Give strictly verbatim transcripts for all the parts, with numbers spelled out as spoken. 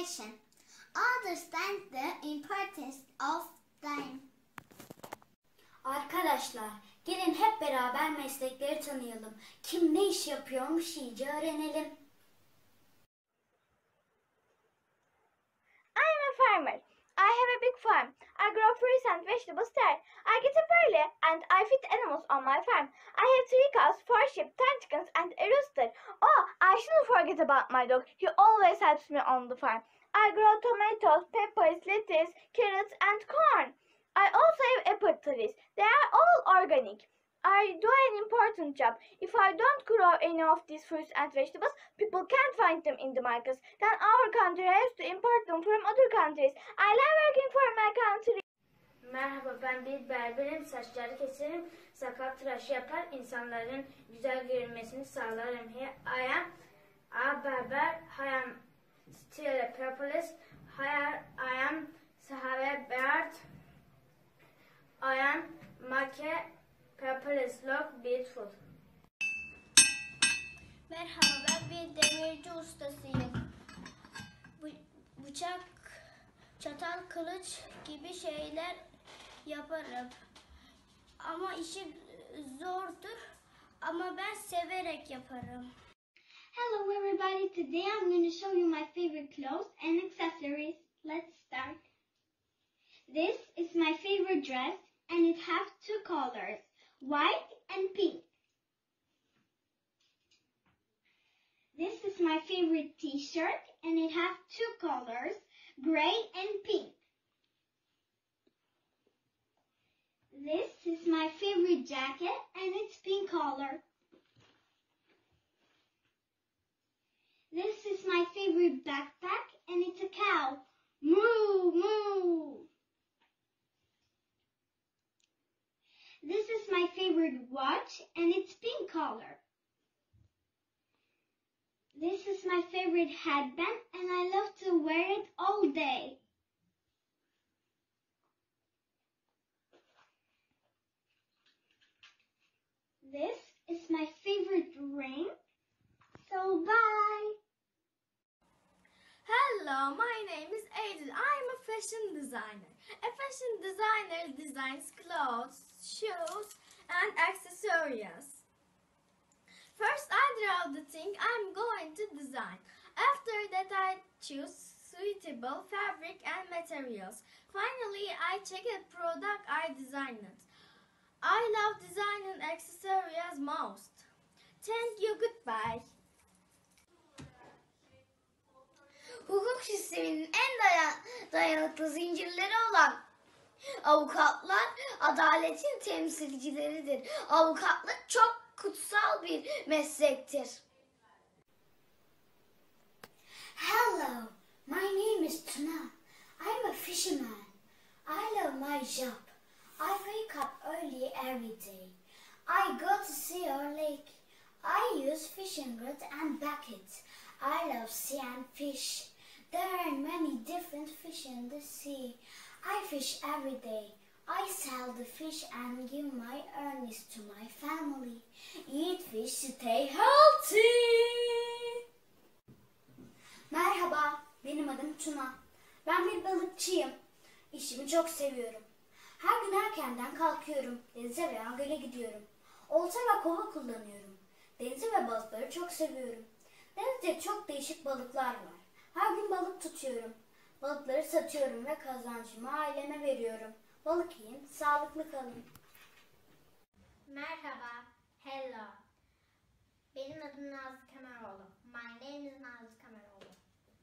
profession. Understand the importance of time. Arkadaşlar, gelin hep beraber meslekleri tanıyalım. Kim ne iş yapıyormuş iyice öğrenelim. I'm a farmer. I have a big farm. I grow fruits and vegetables there. I get up early and I feed animals on my farm. I have three cows, four sheep, ten chickens and a rooster. Oh, I shouldn't forget about my dog. He always helps me on the farm. I grow tomatoes, peppers, lettuce, carrots and corn. I also have apple trees. They are all organic. I do an important job. If I don't grow any of these fruits and vegetables, people can't find them in the markets. Then our country has to import them from other countries. I love working for my country. Merhaba, ben bir berberim. Saçları keserim, sakal tıraşı yapar, insanların güzel görünmesini sağlarım. I am a barber. I am still a purpose. I am Sahara Bird. I am make purpose look beautiful. Merhaba, ben bir demirci ustasıyım. Bu, bıçak, çatal, kılıç gibi şeyler yaparım. Ama işi zordur ama ben severek yaparım. Hello everybody, today I'm going to show you my favorite clothes and accessories. Let's start. This is my favorite dress and it has two colors, white and pink. This is my favorite t-shirt and it has two colors, gray and pink. This is my favorite jacket and it's pink color. This is my favorite backpack and it's a cow. Moo, moo. This is my favorite watch and it's pink color. This is my favorite headband and I love to wear it all day. This is my favorite ring. So bye. Hello, my name is Aidil. I'm a fashion designer. A fashion designer designs clothes, shoes, and accessories. First, I draw the thing I'm going to design. After that, I choose suitable fabric and materials. Finally, I check a product I designed. I love designing accessories most. Thank you, goodbye. Hukuk sisteminin en dayan dayanıklı zincirleri olan avukatlar adaletin temsilcileridir. Avukatlık çok kutsal bir meslektir. Hello, my name is Tuna. I'm a fisherman. I love my job. I wake up early every day. I go to sea or lake. I use fishing rod and buckets. I love sea and fish. There are many different fish in the sea. I fish every day. I sell the fish and give my earnings to my family. Eat fish, stay healthy. Merhaba, benim adım Tuna. Ben bir balıkçıyım. İşimi çok seviyorum. Her gün erkenden kalkıyorum. Denize veya göle gidiyorum. Olta ve kova kullanıyorum. Denizi ve balıkları çok seviyorum. Denizde çok değişik balıklar var. Her gün balık tutuyorum. Balıkları satıyorum ve kazancımı aileme veriyorum. Balık yiyin, sağlıklı kalın. Merhaba, hello. Benim adım Nazlı Kemeroğlu. My name is Nazlı Kemeroğlu.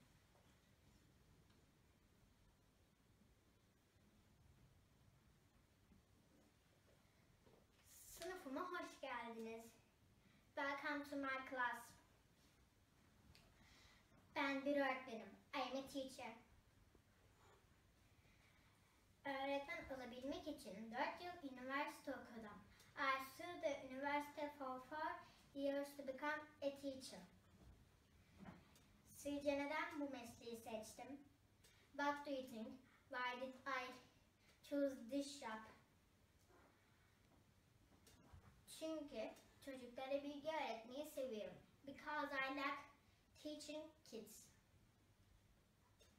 Sınıfıma hoş geldiniz. Welcome to my class. Ben bir öğretmenim. I am a teacher. Öğretmen olabilmek için dört yıl üniversite okudum. I studied the university for four years to become a teacher. Sizce neden bu mesleği seçtim? What do you think? Why did I choose this job? Çünkü çocuklara bilgi öğretmeyi seviyorum. Because I like teaching kids.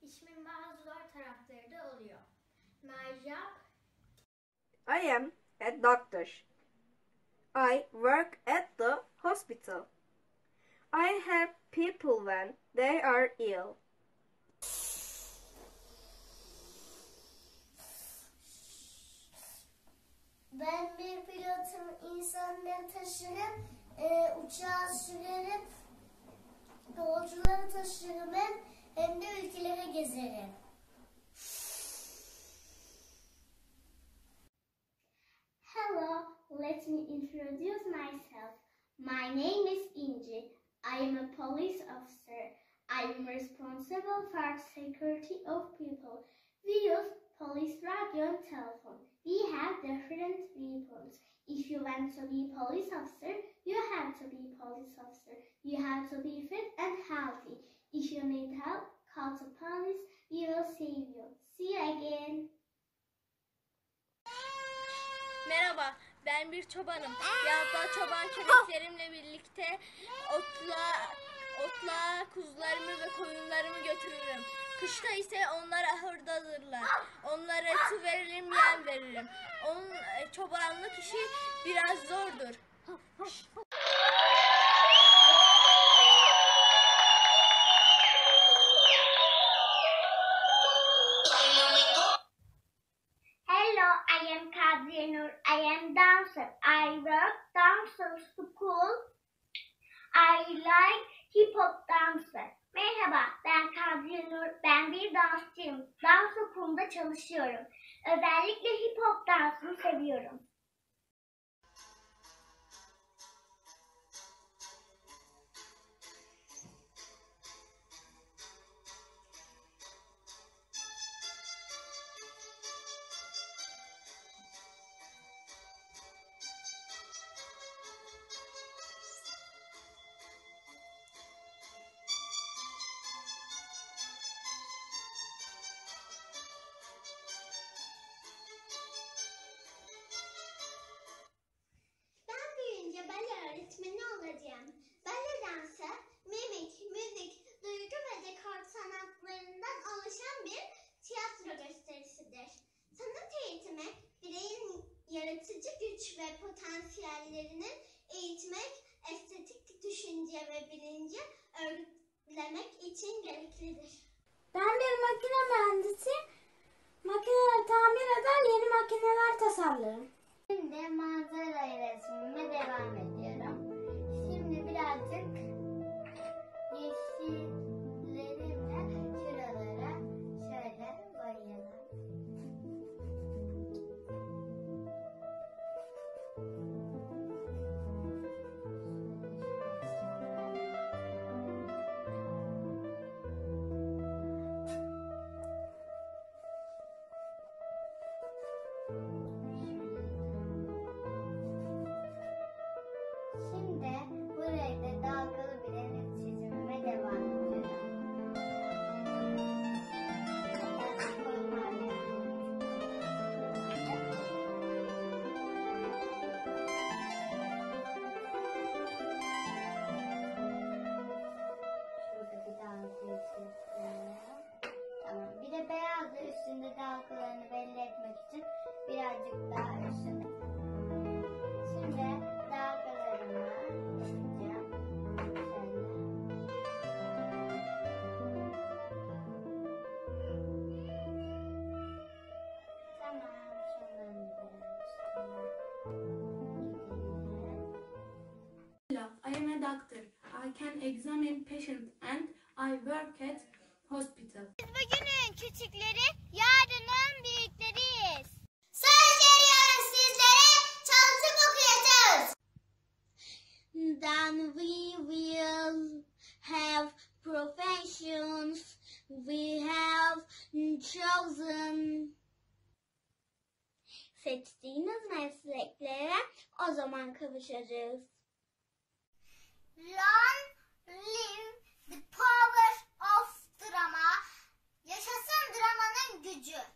İşimin bazı zor tarafları da oluyor. My job. I am a doctor. I work at the hospital. I help people when they are ill. Ben bir pilotum, insanları taşırım, e, uçağı sürerim, yolcuları taşırım hem, hem de ülkelere gezerim. Hello, let me introduce myself. My name is Inci. I am a police officer. I am responsible for the security of people. We use police radio and telephone. We have different weapons. If you want to be police officer, you have to be police officer. You have to be fit and healthy. If you need help, call the police. We will save you. See you again. Merhaba, ben bir çobanım. Yazda çoban köpeklerimle birlikte otla, otla kuzularımı ve koyunlarımı götürürüm. Kışta ise onlar ahırdadırlar. Onlara su veririm, yem veririm. Onun çobanlık işi biraz zordur. Hello, I am Kadriye Nur. I am dancer. I work dancer school. I like hip hop dancer. Merhaba, ben Kadriye Nur. Ben bir dansçıyım. Dans okulunda çalışıyorum. Özellikle hip hop dansını seviyorum. Bale öğretmeni olacağım. Bale dansı, mimik, müzik, duygu ve dekor sanatlarından oluşan bir tiyatro gösterisidir. Sanat eğitimi, bireyin yaratıcı güç ve potansiyellerini eğitmek, estetik düşünce ve bilinci örgütlemek için gereklidir. Ben bir makine mühendisiyim. Makineleri tamir eder, yeni makineler tasarlarım. Şimdi manzara resmime devam ediyorum. Şimdi birazcık yeşillerimle şuralara şöyle boyayalım. Şimdi burayı da dalgalı bir deniz çizimime devam ediyorum. Şurada bir dalga çizdim. Tamam. Bir de beyazla üstünde dalgalarını belli etmek için birazcık daha üstünde. Şimdi dalgalarımı yapacağım. Şöyle. Tamam. Şundan Hello, I am a doctor. I can examine patients and I work at hospital. Biz bugünün küçükleri, yarının büyükleriyiz. Söz veriyoruz sizlere, çalışıp okuyacağız. Then we will have professions we have chosen. Seçtiğiniz mesleklere o zaman kavuşacağız. Long live the power of drama. Yaşasın dramanın gücü.